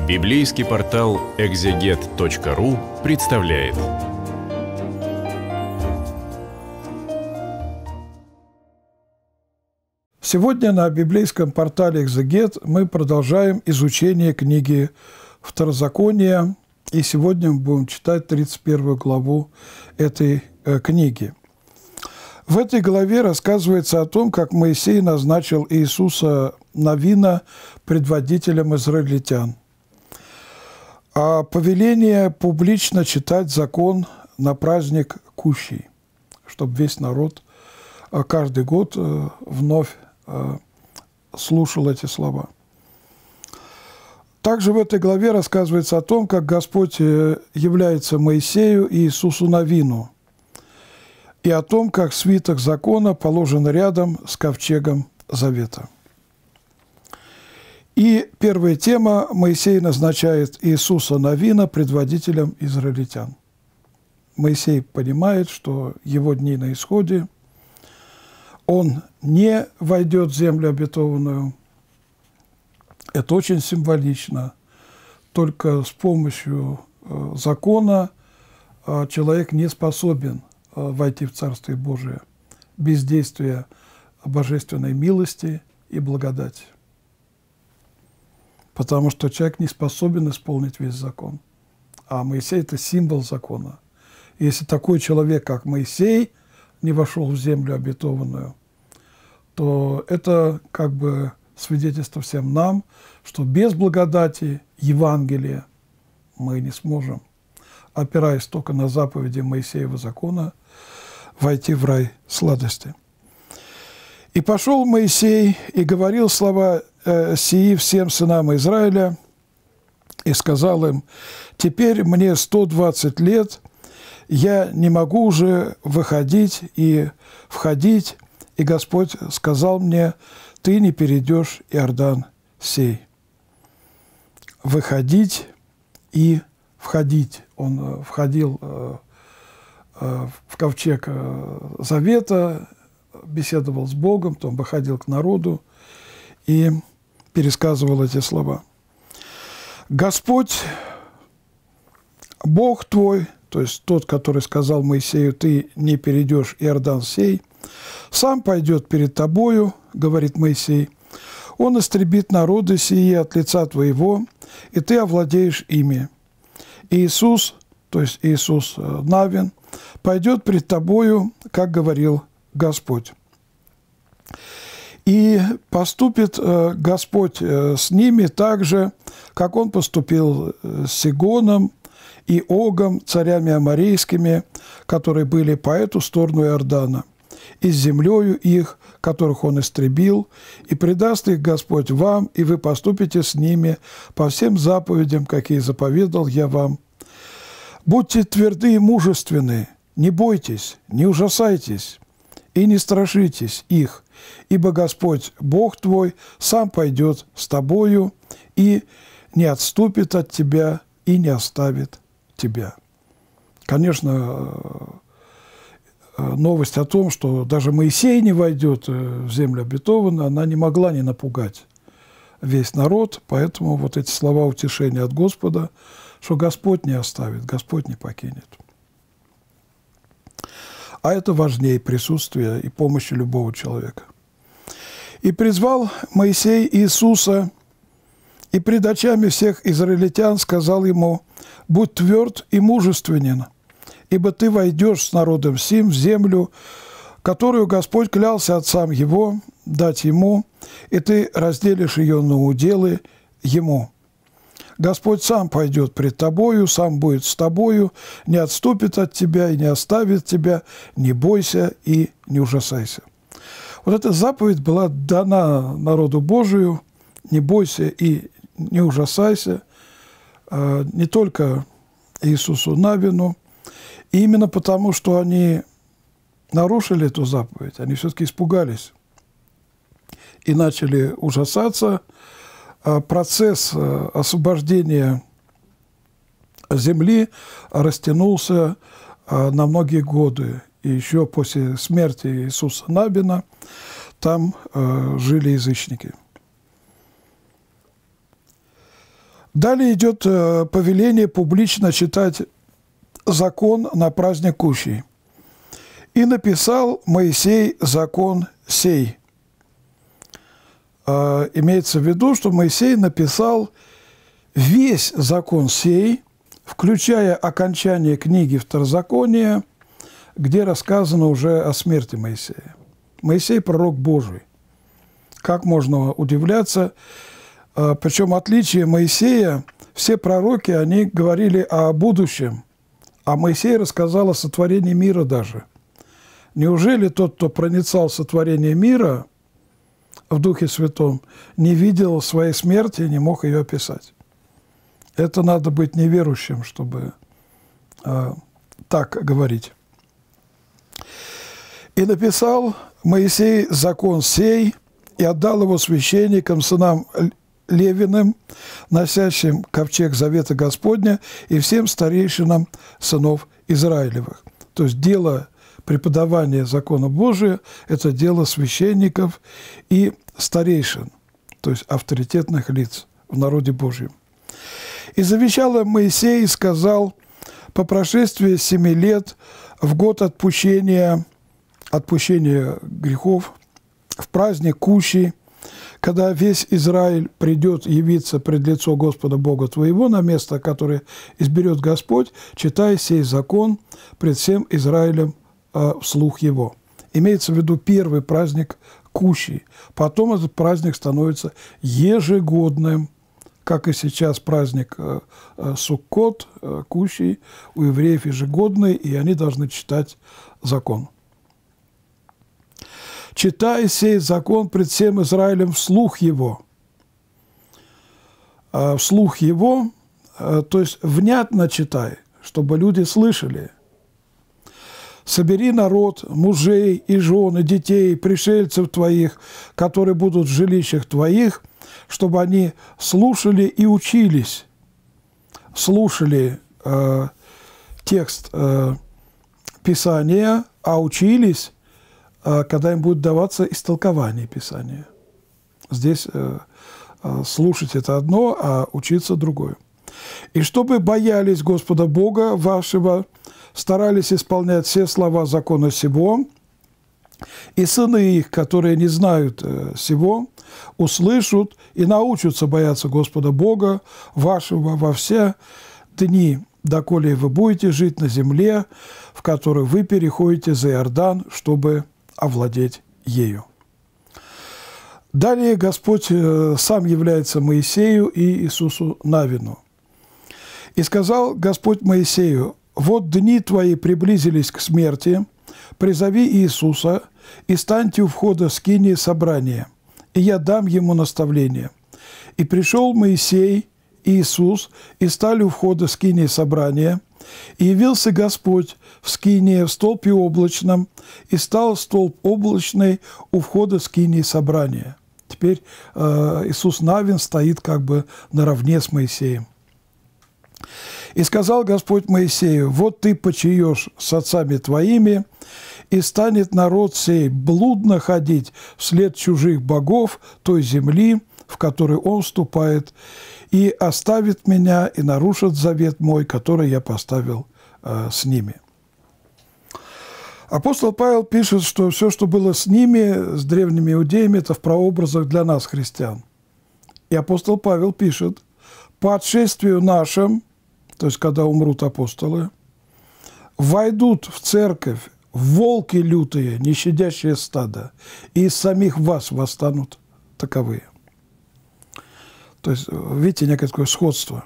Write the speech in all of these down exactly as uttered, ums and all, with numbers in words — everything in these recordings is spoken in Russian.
Библейский портал экзегет точка ру представляет. Сегодня на библейском портале «Экзегет» мы продолжаем изучение книги Второзакония, и сегодня мы будем читать тридцать первую главу этой э, книги. В этой главе рассказывается о том, как Моисей назначил Иисуса Навина предводителем израильтян. А повеление публично читать закон на праздник Кущий, чтобы весь народ каждый год вновь слушал эти слова. Также в этой главе рассказывается о том, как Господь является Моисею и Иисусу Навину, и о том, как свиток закона положен рядом с ковчегом завета. И первая тема: Моисей назначает Иисуса Навина предводителем израильтян. Моисей понимает, что его дни на исходе, он не войдет в землю обетованную. Это очень символично. Только с помощью закона человек не способен войти в Царствие Божие без действия божественной милости и благодати. Потому что человек не способен исполнить весь закон. А Моисей – это символ закона. И если такой человек, как Моисей, не вошел в землю обетованную, то это как бы свидетельство всем нам, что без благодати Евангелия мы не сможем, опираясь только на заповеди Моисеева закона, войти в рай сладости. «И пошел Моисей и говорил слова э, сии всем сынам Израиля, и сказал им: теперь мне сто двадцать лет, я не могу уже выходить и входить, и Господь сказал мне: ты не перейдешь Иордан сей». Выходить и входить. Он входил э, э, в ковчег э, завета, беседовал с Богом, потом выходил к народу и пересказывал эти слова. «Господь, Бог твой», то есть тот, который сказал Моисею: ты не перейдешь Иордан сей, сам пойдет перед тобою, говорит Моисей, он истребит народы сии от лица твоего, и ты овладеешь ими. И Иисус, то есть Иисус Навин, пойдет пред тобою, как говорил Господь. И поступит Господь с ними так же, как Он поступил с Сигоном и Огом, царями аморейскими, которые были по эту сторону Иордана, и с землею их, которых Он истребил, и предаст их Господь вам, и вы поступите с ними по всем заповедям, какие заповедал я вам. Будьте тверды и мужественны, не бойтесь, не ужасайтесь и не страшитесь их, ибо Господь, Бог твой, сам пойдет с тобою и не отступит от тебя и не оставит тебя». Конечно, новость о том, что даже Моисей не войдет в землю обетованную, она не могла не напугать весь народ, поэтому вот эти слова утешения от Господа, что Господь не оставит, Господь не покинет. А это важнее присутствия и помощи любого человека. «И призвал Моисей Иисуса, и пред очами всех израильтян сказал ему: будь тверд и мужественен, ибо ты войдешь с народом сим в землю, которую Господь клялся отцам его дать ему, и ты разделишь ее на уделы ему. Господь сам пойдет пред тобою, сам будет с тобою, не отступит от тебя и не оставит тебя, не бойся и не ужасайся». Вот эта заповедь была дана народу Божию: не бойся и не ужасайся, не только Иисусу Навину. И именно потому, что они нарушили эту заповедь, они все-таки испугались и начали ужасаться. Процесс освобождения земли растянулся на многие годы. И еще после смерти Иисуса Навина там жили язычники. Далее идет повеление публично читать закон на праздник Кущей. «И написал Моисей закон сей». Имеется в виду, что Моисей написал весь закон сей, включая окончание книги Второзакония, где рассказано уже о смерти Моисея. Моисей – пророк Божий. Как можно удивляться? Причем отличие Моисея, все пророки, они говорили о будущем, а Моисей рассказал о сотворении мира даже. Неужели тот, кто проницал сотворение мира в Духе Святом, не видел своей смерти и не мог ее описать? Это надо быть неверующим, чтобы э, так говорить. «И написал Моисей закон сей, и отдал его священникам, сынам Левиным, носящим ковчег завета Господня, и всем старейшинам сынов Израилевых». То есть дело преподавания закона Божия – это дело священников и старейшин, то есть авторитетных лиц в народе Божьем. «И завещал Моисей и сказал: по прошествии семи лет, в год отпущения, отпущения грехов, в праздник Кущи, когда весь Израиль придет явиться пред лицо Господа Бога твоего на место, которое изберет Господь, читай сей закон пред всем Израилем э, вслух его». Имеется в виду первый праздник Кущи. Потом этот праздник становится ежегодным, как и сейчас праздник э, э, Суккот, э, Кущи, у евреев ежегодный, и они должны читать закон. «Читай сей закон пред всем Израилем вслух его». А вслух его, то есть внятно читай, чтобы люди слышали. «Собери народ, мужей и жен, и детей, пришельцев твоих, которые будут в жилищах твоих, чтобы они слушали и учились». Слушали э, текст э, Писания, а учились, когда им будет даваться истолкование Писания. Здесь э, э, слушать – это одно, а учиться – другое. «И чтобы боялись Господа Бога вашего, старались исполнять все слова закона сего, и сыны их, которые не знают э, сего, услышат и научатся бояться Господа Бога вашего во все дни, доколе вы будете жить на земле, в которой вы переходите за Иордан, чтобы овладеть ею». Далее Господь сам является Моисею и Иисусу Навину. «И сказал Господь Моисею: вот дни твои приблизились к смерти, призови Иисуса, и станьте у входа скинии собрания, и я дам ему наставление. И пришел Моисей и Иисус, и стали у входа скинии собрания, и явился Господь в скинии в столпе облачном, и стал столб облачный у входа скинии собрания». Теперь э, Иисус Навин стоит как бы наравне с Моисеем. «И сказал Господь Моисею: вот ты почиешь с отцами твоими, и станет народ сей блудно ходить вслед чужих богов той земли, в которую он вступает, и оставит меня, и нарушит завет мой, который я поставил э, с ними». Апостол Павел пишет, что все, что было с ними, с древними иудеями, это в прообразах для нас, христиан. И апостол Павел пишет: по отшествию нашим, то есть когда умрут апостолы, войдут в церковь волки лютые, не щадящие стада, и из самих вас восстанут таковые. То есть, видите, некое такое сходство.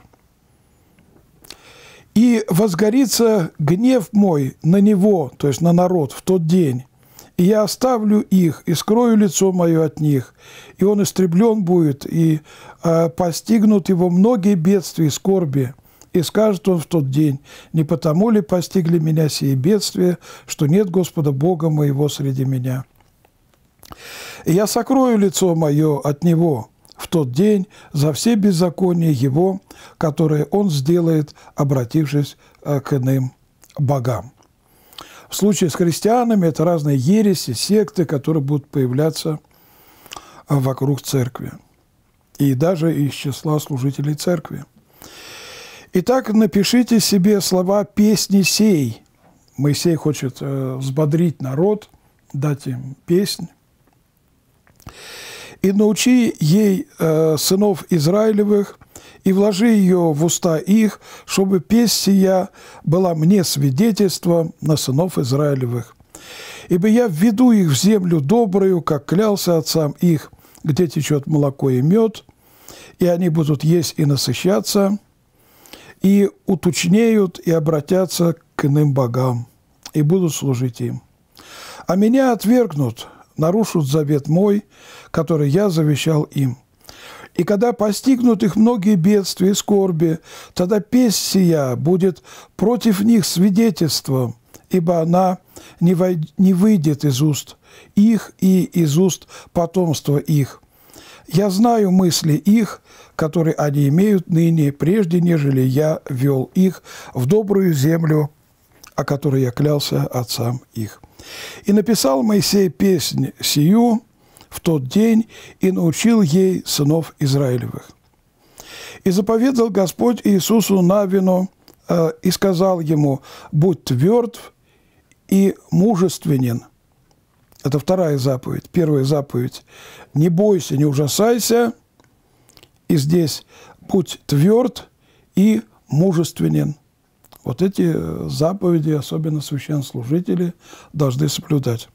«И возгорится гнев мой на него», то есть на народ, в тот день, «и я оставлю их, и скрою лицо мое от них, и он истреблен будет, и э, постигнут его многие бедствия и скорби. И скажет он в тот день: не потому ли постигли меня сие бедствия, что нет Господа Бога моего среди меня? И я сокрою лицо мое от него в тот день за все беззакония его, которые он сделает, обратившись к иным богам». В случае с христианами это разные ереси, секты, которые будут появляться вокруг церкви. И даже из числа служителей церкви. Итак, напишите себе слова песни сей. Моисей хочет э, взбодрить народ, дать им песнь. «И научи ей э, сынов Израилевых, и вложи ее в уста их, чтобы песнь сия была мне свидетельством на сынов Израилевых. Ибо я введу их в землю добрую, как клялся отцам их, где течет молоко и мед, и они будут есть и насыщаться, и уточнеют, и обратятся к иным богам, и будут служить им. А меня отвергнут, нарушат завет мой, который я завещал им. И когда постигнут их многие бедствия и скорби, тогда песнь сия будет против них свидетельством, ибо она не, войд... не выйдет из уст их и из уст потомства их. Я знаю мысли их, которые они имеют ныне, прежде нежели я вел их в добрую землю, о которой я клялся отцам их. И написал Моисей песнь сию в тот день и научил ей сынов Израилевых. И заповедал Господь Иисусу Навину э, и сказал ему: «Будь тверд и мужественен». Это вторая заповедь. Первая заповедь – «Не бойся, не ужасайся». И здесь «Будь тверд и мужественен». Вот эти заповеди, особенно священнослужители, должны соблюдать.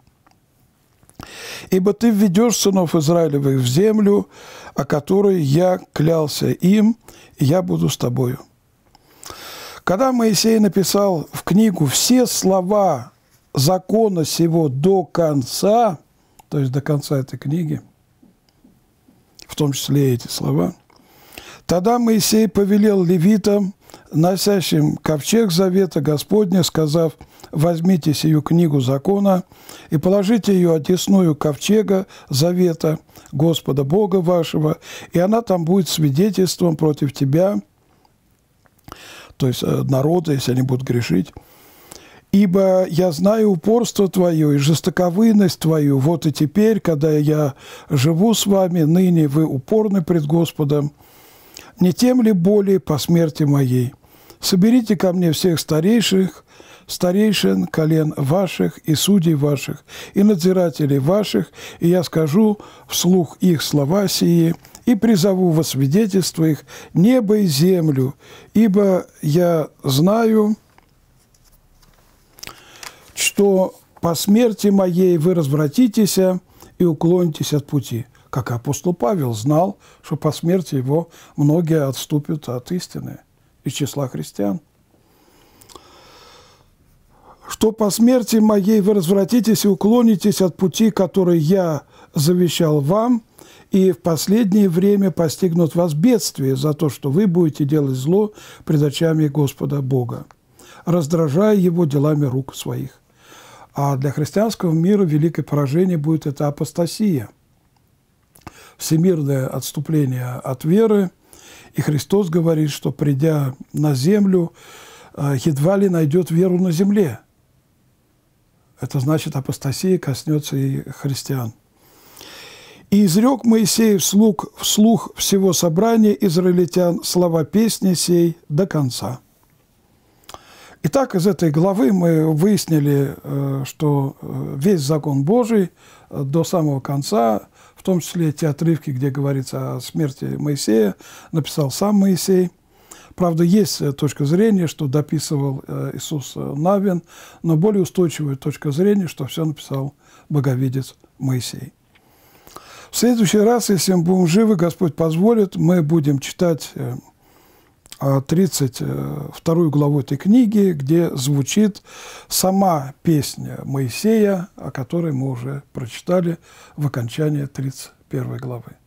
«Ибо ты введешь сынов Израилевых в землю, о которой я клялся им, и я буду с тобою». Когда Моисей написал в книгу все слова закона сего до конца, то есть до конца этой книги, в том числе эти слова, тогда Моисей повелел левитам, носящим ковчег завета Господня, сказав: «Возьмите сию книгу закона и положите ее одесную ковчега завета Господа Бога вашего, и она там будет свидетельством против тебя», то есть народа, если они будут грешить. «Ибо я знаю упорство твое и жестоковыйность твою. Вот и теперь, когда я живу с вами, ныне вы упорны пред Господом. Не тем ли более по смерти моей? Соберите ко мне всех старейших, старейшин колен ваших и судей ваших, и надзирателей ваших, и я скажу вслух их слова сии, и призову во свидетельство их небо и землю, ибо я знаю, что по смерти моей вы развратитесь и уклонитесь от пути». Как апостол Павел знал, что по смерти его многие отступят от истины из числа христиан. «Что по смерти моей вы развратитесь и уклонитесь от пути, который я завещал вам, и в последнее время постигнут вас бедствия за то, что вы будете делать зло пред очами Господа Бога, раздражая Его делами рук своих». А для христианского мира великое поражение будет это апостасия, всемирное отступление от веры. И Христос говорит, что, придя на землю, едва ли найдет веру на земле. Это значит, апостасия коснется и христиан. «И изрек Моисей вслух, вслух всего собрания израильтян слова песни сей до конца». Итак, из этой главы мы выяснили, что весь закон Божий до самого конца, в том числе те отрывки, где говорится о смерти Моисея, написал сам Моисей. Правда, есть точка зрения, что дописывал Иисус Навин, но более устойчивая точка зрения, что все написал боговидец Моисей. В следующий раз, если мы будем живы, Господь позволит, мы будем читать тридцать вторую главу этой книги, где звучит сама песня Моисея, о которой мы уже прочитали в окончании тридцать первой главы.